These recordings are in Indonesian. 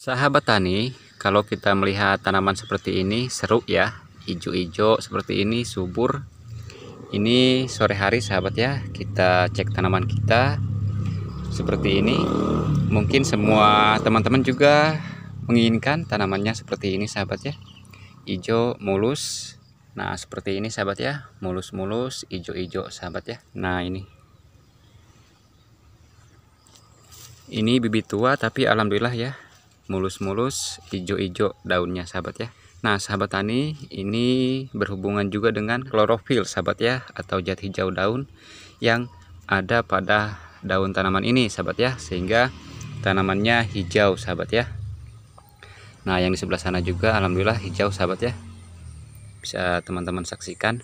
Sahabat tani, kalau kita melihat tanaman seperti ini seru ya, hijau-hijau seperti ini subur. Ini sore hari sahabat ya, kita cek tanaman kita seperti ini. Mungkin semua teman-teman juga menginginkan tanamannya seperti ini sahabat ya, hijau mulus. Nah seperti ini sahabat ya, mulus-mulus hijau-hijau sahabat ya. Nah ini bibit tua tapi alhamdulillah ya, mulus-mulus hijau-hijau daunnya sahabat ya. Nah sahabat tani, ini berhubungan juga dengan klorofil sahabat ya, atau zat hijau daun yang ada pada daun tanaman ini sahabat ya, sehingga tanamannya hijau sahabat ya. Nah yang di sebelah sana juga alhamdulillah hijau sahabat ya, bisa teman-teman saksikan.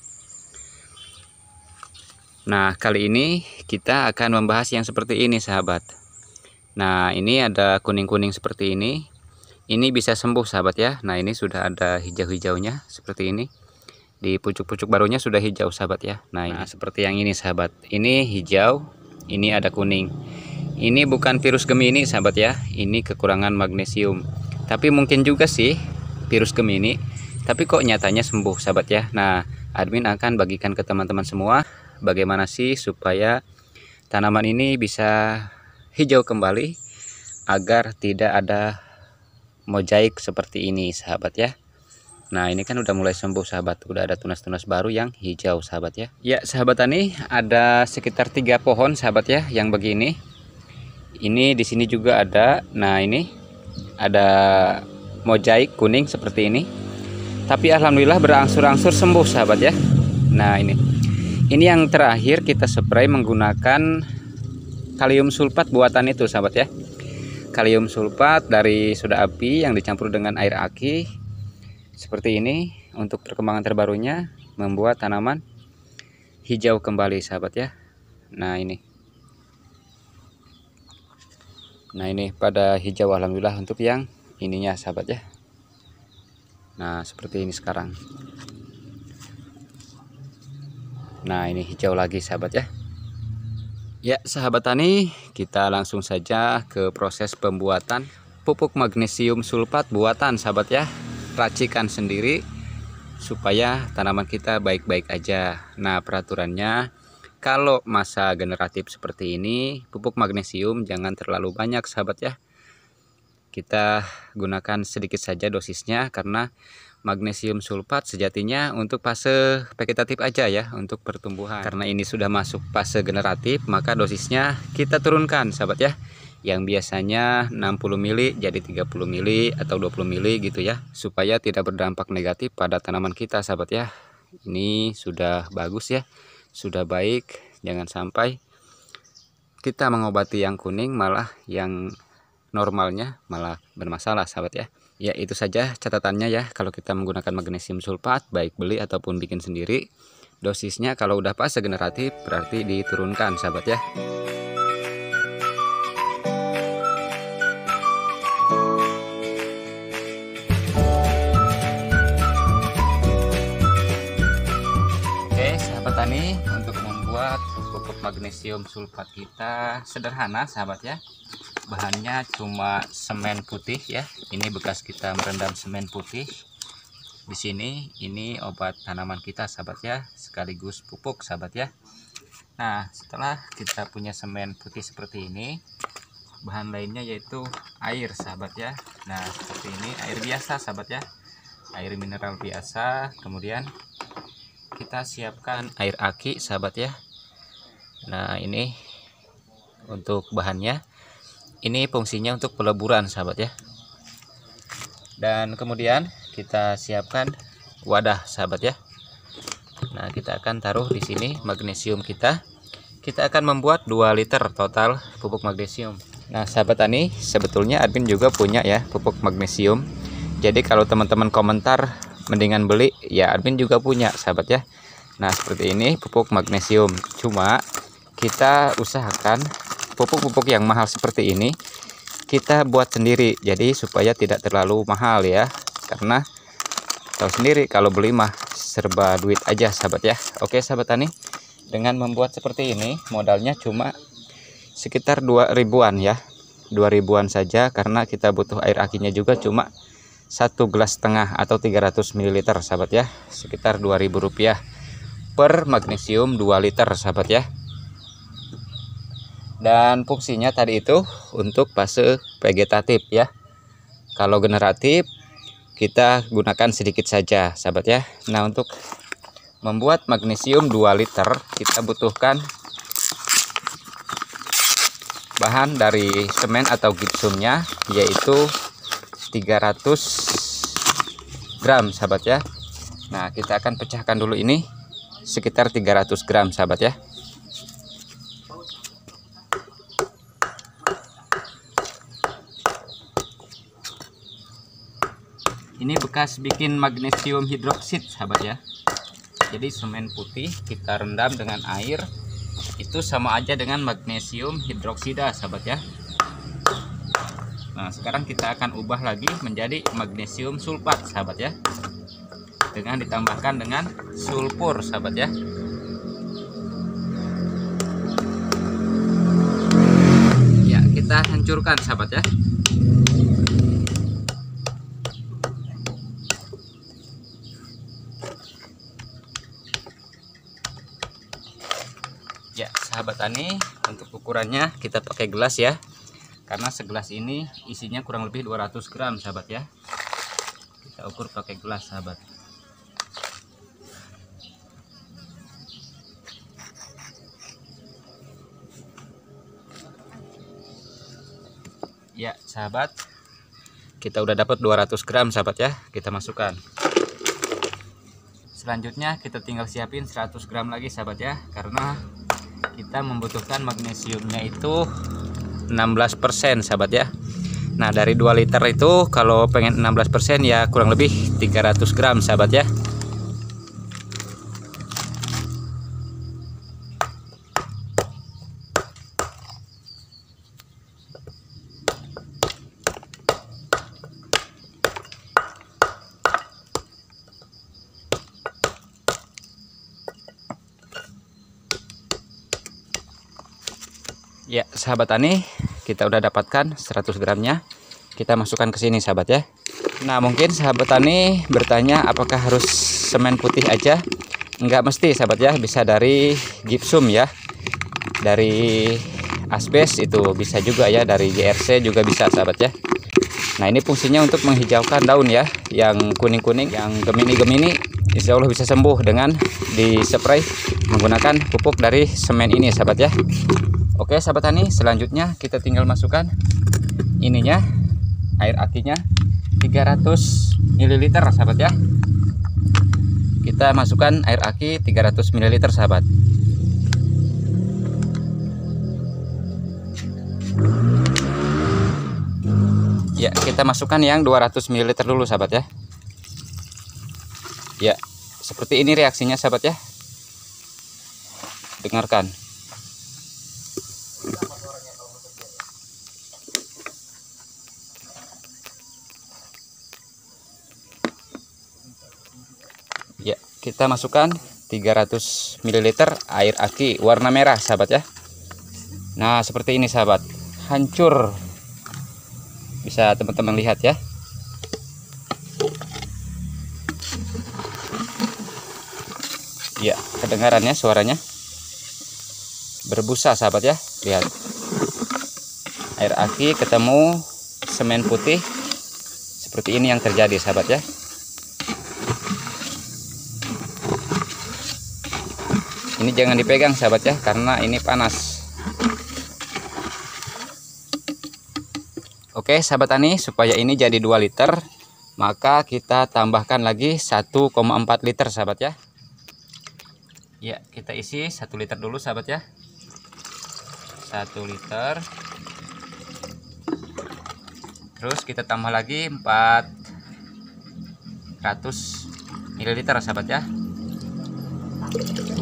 Nah kali ini kita akan membahas yang seperti ini sahabat. Nah ini ada kuning-kuning seperti ini bisa sembuh sahabat ya. Nah ini sudah ada hijau-hijaunya seperti ini, di pucuk-pucuk barunya sudah hijau sahabat ya. Nah ini seperti yang ini sahabat, ini hijau, ini ada kuning. Ini bukan virus Gemini sahabat ya, ini kekurangan magnesium. Tapi mungkin juga sih virus Gemini, tapi kok nyatanya sembuh sahabat ya. Nah admin akan bagikan ke teman-teman semua bagaimana sih supaya tanaman ini bisa hijau kembali agar tidak ada mozaik seperti ini sahabat ya. Nah ini kan udah mulai sembuh sahabat, udah ada tunas-tunas baru yang hijau sahabat ya. Ya sahabat tani, ada sekitar 3 pohon sahabat ya yang begini. Ini di sini juga ada. Nah ini ada mozaik kuning seperti ini, tapi alhamdulillah berangsur-angsur sembuh sahabat ya. Nah ini yang terakhir kita spray menggunakan kalium sulfat buatan itu sahabat ya. Kalium sulfat dari soda api yang dicampur dengan air aki seperti ini, untuk perkembangan terbarunya membuat tanaman hijau kembali sahabat ya. Nah ini pada hijau alhamdulillah untuk yang ininya sahabat ya. Nah seperti ini sekarang. Nah ini hijau lagi sahabat ya. Ya sahabat tani, kita langsung saja ke proses pembuatan pupuk magnesium sulfat buatan sahabat ya. Racikan sendiri supaya tanaman kita baik-baik aja. Nah peraturannya, kalau masa generatif seperti ini pupuk magnesium jangan terlalu banyak sahabat ya. Kita gunakan sedikit saja dosisnya, karena magnesium sulfat sejatinya untuk fase vegetatif aja ya, untuk pertumbuhan. Karena ini sudah masuk fase generatif, maka dosisnya kita turunkan sahabat ya. Yang biasanya 60 mili jadi 30 mili atau 20 mili gitu ya, supaya tidak berdampak negatif pada tanaman kita sahabat ya. Ini sudah bagus ya, sudah baik. Jangan sampai kita mengobati yang kuning malah yang normalnya malah bermasalah sahabat ya. Ya itu saja catatannya ya, kalau kita menggunakan magnesium sulfat baik beli ataupun bikin sendiri, dosisnya kalau udah fase generatif berarti diturunkan sahabat ya. Oke sahabat tani, untuk membuat pupuk magnesium sulfat kita sederhana sahabat ya. Bahannya cuma semen putih ya. Ini bekas kita merendam semen putih. Di sini ini obat tanaman kita sahabat ya, sekaligus pupuk sahabat ya. Nah, setelah kita punya semen putih seperti ini, bahan lainnya yaitu air sahabat ya. Nah, seperti ini air biasa sahabat ya. Air mineral biasa. Kemudian kita siapkan air aki sahabat ya. Nah, ini untuk bahannya. Ini fungsinya untuk peleburan sahabat ya. Dan kemudian kita siapkan wadah sahabat ya. Nah kita akan taruh di sini magnesium kita. Kita akan membuat 2 liter total pupuk magnesium. Nah sahabat tani, sebetulnya admin juga punya ya pupuk magnesium. Jadi kalau teman-teman komentar mendingan beli, ya admin juga punya sahabat ya. Nah seperti ini pupuk magnesium. Cuma kita usahakan pupuk-pupuk yang mahal seperti ini kita buat sendiri, jadi supaya tidak terlalu mahal ya, karena tahu sendiri kalau beli mah serba duit aja sahabat ya. Oke sahabat tani, dengan membuat seperti ini modalnya cuma sekitar 2 ribuan ya. 2000-an saja, karena kita butuh air akinya juga cuma 1,5 gelas atau 300 ml sahabat ya, sekitar Rp2.000 per magnesium 2 liter sahabat ya. Dan fungsinya tadi itu untuk fase vegetatif ya. Kalau generatif kita gunakan sedikit saja sahabat ya. Nah, untuk membuat magnesium 2 liter kita butuhkan bahan dari semen atau gipsumnya, yaitu 300 gram sahabat ya. Nah, kita akan pecahkan dulu ini sekitar 300 gram sahabat ya. Ini bekas bikin magnesium hidroksid sahabat ya. Jadi semen putih kita rendam dengan air, itu sama aja dengan magnesium hidroksida sahabat ya. Nah, sekarang kita akan ubah lagi menjadi magnesium sulfat sahabat ya, dengan ditambahkan dengan sulfur sahabat ya. Ya, kita hancurkan sahabat ya. Ya sahabat tani, untuk ukurannya kita pakai gelas ya, karena segelas ini isinya kurang lebih 200 gram sahabat ya. Kita ukur pakai gelas sahabat. Ya sahabat, kita udah dapat 200 gram sahabat ya, kita masukkan. Selanjutnya kita tinggal siapin 100 gram lagi sahabat ya, karena kita membutuhkan magnesiumnya itu 16% sahabat ya. Nah, dari 2 liter itu kalau pengen 16% ya kurang lebih 300 gram sahabat ya. Ya sahabat tani, kita udah dapatkan 100 gramnya. Kita masukkan ke sini sahabat ya. Nah, mungkin sahabat tani bertanya apakah harus semen putih aja? Enggak mesti sahabat ya, bisa dari gipsum ya, dari asbes itu bisa juga ya, dari GRC juga bisa sahabat ya. Nah, ini fungsinya untuk menghijaukan daun ya, yang kuning-kuning, yang gemini-gemini, insya Allah bisa sembuh dengan dispray menggunakan pupuk dari semen ini sahabat ya. Oke sahabat tani, selanjutnya kita tinggal masukkan ininya, air akinya 300 ml sahabat ya. Kita masukkan air aki 300 ml sahabat. Ya, kita masukkan yang 200 ml dulu sahabat ya. Ya, seperti ini reaksinya sahabat ya. Dengarkan. Ya, kita masukkan 300 ml air aki warna merah sahabat ya. Nah, seperti ini sahabat. Hancur. Bisa teman-teman lihat ya. Ya, kedengarannya suaranya berbusa sahabat ya. Lihat. Air aki ketemu semen putih. Seperti ini yang terjadi sahabat ya. Ini jangan dipegang sahabat ya, karena ini panas. Oke sahabat tani, supaya ini jadi 2 liter, maka kita tambahkan lagi 1,4 liter sahabat ya. Ya, kita isi 1 liter dulu sahabat ya. 1 liter. Terus kita tambah lagi 400 ml sahabat ya. 200,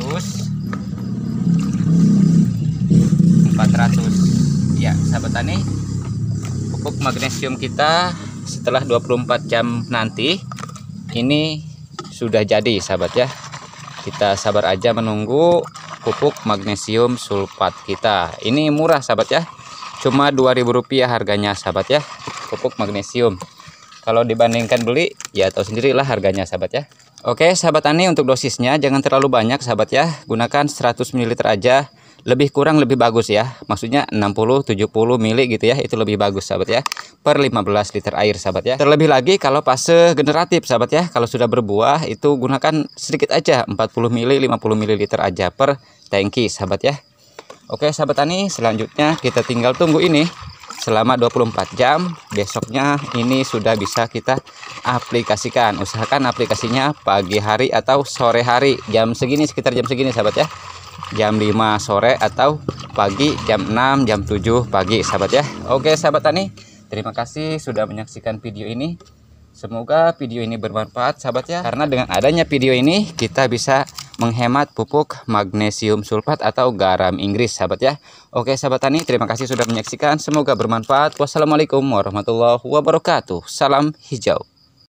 400. Ya sahabat tani, pupuk magnesium kita setelah 24 jam nanti ini sudah jadi sahabat ya. Kita sabar aja menunggu pupuk magnesium sulfat kita. Ini murah sahabat ya, cuma Rp2.000 harganya sahabat ya, pupuk magnesium. Kalau dibandingkan beli ya tahu sendirilah harganya sahabat ya. Oke sahabat tani, untuk dosisnya jangan terlalu banyak sahabat ya, gunakan 100 ml aja. Lebih kurang lebih bagus ya, maksudnya 60-70 ml gitu ya, itu lebih bagus sahabat ya, per 15 liter air sahabat ya. Terlebih lagi kalau fase generatif sahabat ya, kalau sudah berbuah itu gunakan sedikit aja, 40 ml 50 ml aja per tangki sahabat ya. Oke sahabat tani, selanjutnya kita tinggal tunggu ini selama 24 jam. Besoknya ini sudah bisa kita aplikasikan. Usahakan aplikasinya pagi hari atau sore hari, jam segini, sekitar jam segini sahabat ya, jam 5 sore atau pagi jam 6 jam 7 pagi sahabat ya. Oke sahabat tani, terima kasih sudah menyaksikan video ini. Semoga video ini bermanfaat sahabat ya, karena dengan adanya video ini kita bisa menghemat pupuk magnesium sulfat atau garam Inggris sahabat ya. Oke sahabat tani, terima kasih sudah menyaksikan, semoga bermanfaat. Wassalamualaikum warahmatullahi wabarakatuh. Salam hijau.